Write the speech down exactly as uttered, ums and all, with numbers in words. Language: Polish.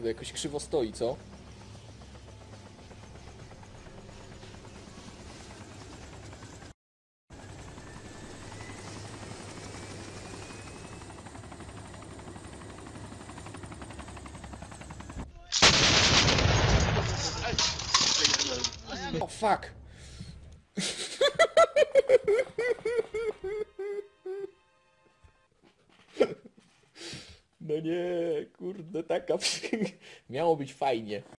kurde, jakoś krzywo stoi, co? O, fuck! No nie, kurde, taka... Miało być fajnie.